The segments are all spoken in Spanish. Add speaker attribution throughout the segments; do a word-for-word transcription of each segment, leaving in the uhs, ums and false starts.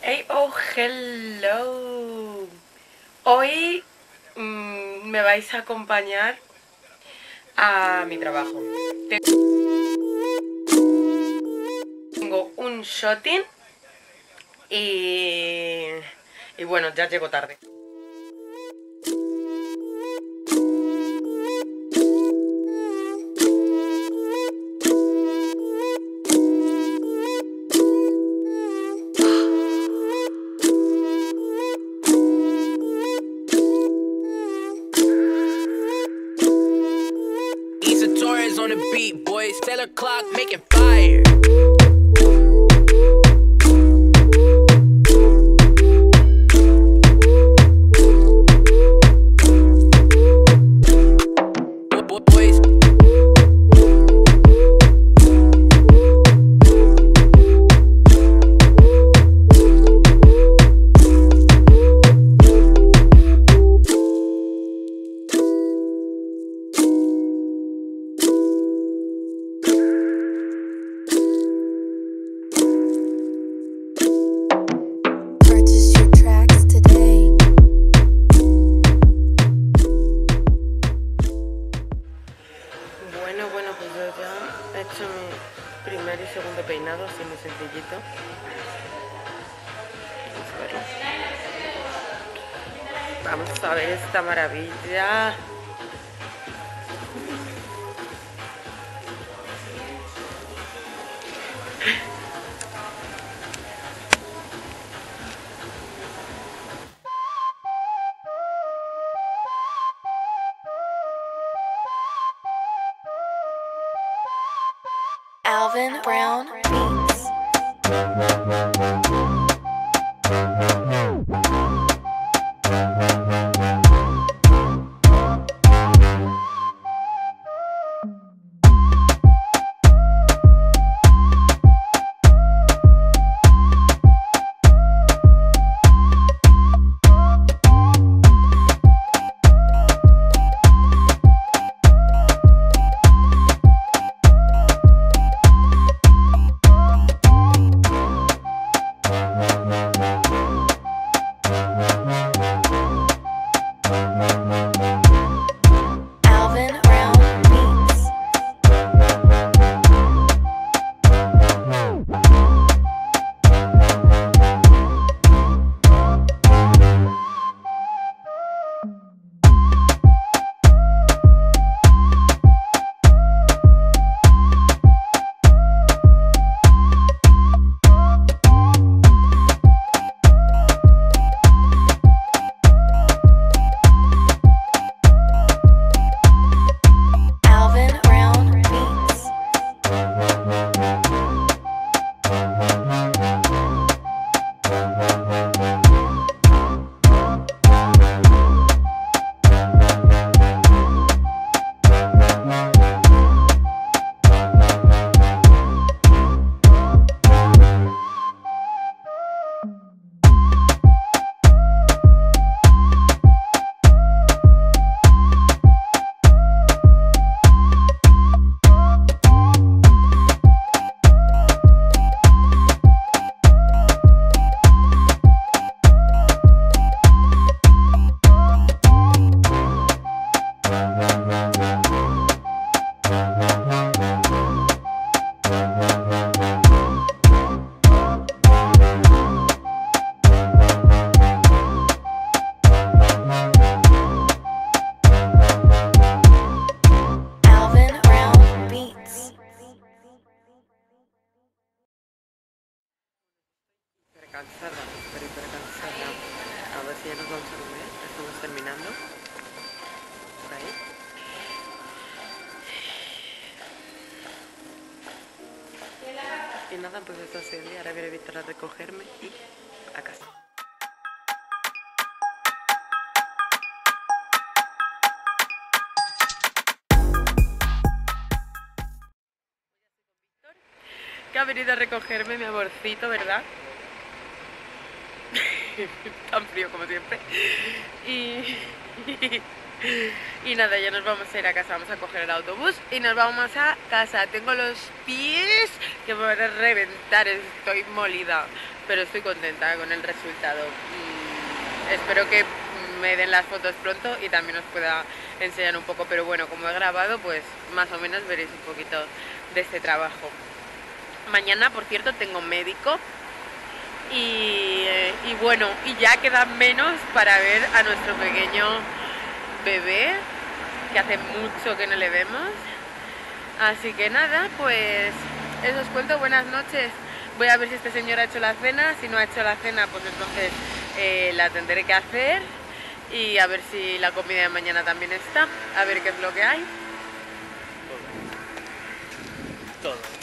Speaker 1: Hey, oh, hello. Hoy mmm, me vais a acompañar a mi trabajo. Tengo un shooting y, y bueno, ya llego tarde.
Speaker 2: Torres on the beat, boys. Stellar clock making fire. Boys.
Speaker 1: Bueno, bueno, pues yo ya he hecho mi primer y segundo peinado, así muy sencillito. Vamos a verlo. Vamos a ver esta maravilla.
Speaker 3: Alvin Brown Beats.
Speaker 1: Cansada, pero hiper cansada. A ver si ya nos vamos a comer. Estamos terminando. Por ahí. Y nada, pues esto ha sido el día. Ahora viene Víctor a recogerme y a casa. Que ha venido a recogerme, mi amorcito, ¿verdad? Tan frío como siempre. Y, y, y nada, ya nos vamos a ir a casa, vamos a coger el autobús y nos vamos a casa. Tengo los pies que me van a reventar, estoy molida. pero estoy contenta con el resultado. Mm, espero que me den las fotos pronto y también os pueda enseñar un poco, pero bueno, como he grabado, pues más o menos veréis un poquito de este trabajo. Mañana, por cierto, tengo médico y, y bueno, y ya queda menos para ver a nuestro pequeño bebé, que hace mucho que no le vemos. Así que nada, pues eso os cuento, buenas noches. Voy a ver si este señor ha hecho la cena. Si no ha hecho la cena, pues entonces eh, la tendré que hacer. Y a ver si la comida de mañana también está. A ver qué es lo que hay.
Speaker 4: Todo. Todo.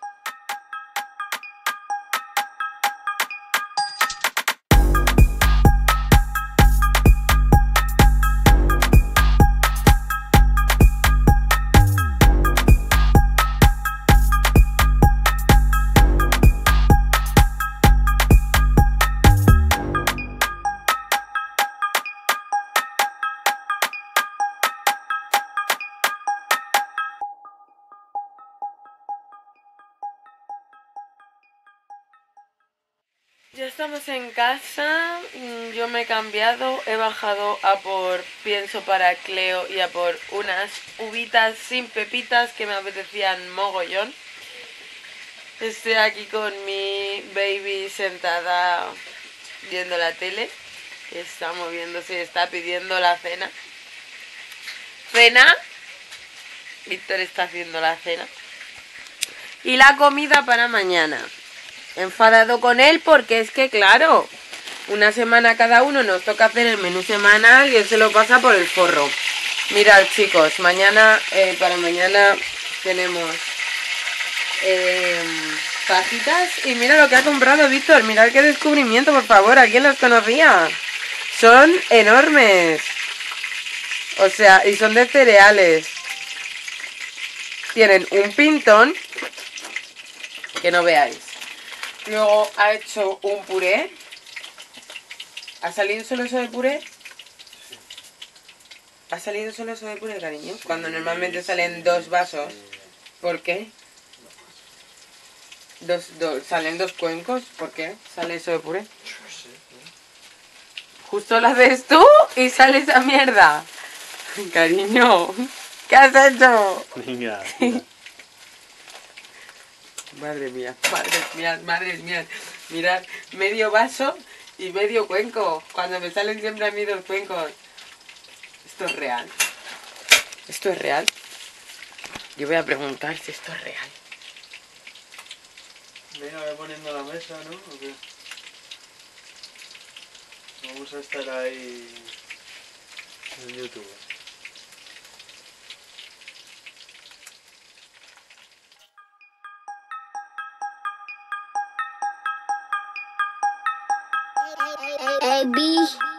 Speaker 1: Ya estamos en casa, yo me he cambiado, he bajado a por pienso para Cleo y a por unas uvitas sin pepitas que me apetecían mogollón. Estoy aquí con mi baby sentada viendo la tele, que está moviéndose y está pidiendo la cena. ¿Cena? Víctor está haciendo la cena. Y la comida para mañana. Enfadado con él porque es que, claro, una semana cada uno nos toca hacer el menú semanal y él se lo pasa por el forro. Mirad, chicos, mañana, eh, para mañana tenemos eh, fajitas y mira lo que ha comprado Víctor. Mirad qué descubrimiento, por favor, ¿alguien los conocía? Son enormes. O sea, y son de cereales. Tienen un pintón que no veáis. Luego ha hecho un puré. ¿Ha salido solo eso de puré?
Speaker 4: Sí.
Speaker 1: ¿Ha salido solo eso de puré, cariño?
Speaker 4: Sí,
Speaker 1: Cuando normalmente
Speaker 4: sí,
Speaker 1: salen dos vasos.
Speaker 4: sí.
Speaker 1: ¿Por qué? Dos, dos, ¿Salen dos cuencos? ¿Por qué sale eso de puré?
Speaker 4: Sí,
Speaker 1: Justo lo haces tú y sale esa mierda. Cariño, ¿qué has hecho?
Speaker 4: venga, tira.
Speaker 1: Madre mía, madre mía, madre mía. Mirad, medio vaso y medio cuenco. Cuando me salen siempre a mí dos cuencos. ¿Esto es real? ¿Esto es real? Yo voy a preguntar si esto es real.
Speaker 4: Venga, voy poniendo la mesa, ¿no? ¿O qué? Vamos a estar ahí en YouTube.
Speaker 3: A B